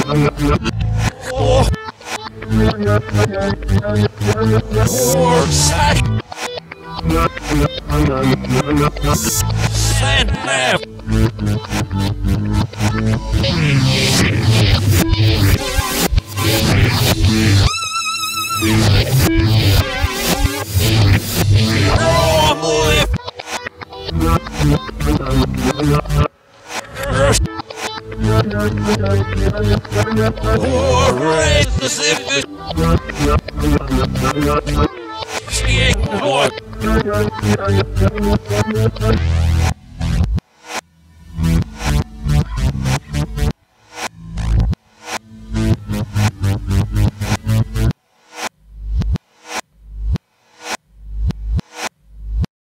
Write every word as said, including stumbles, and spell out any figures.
Oh. Horse. Sand left. Hooray, the Situ! She ain't what?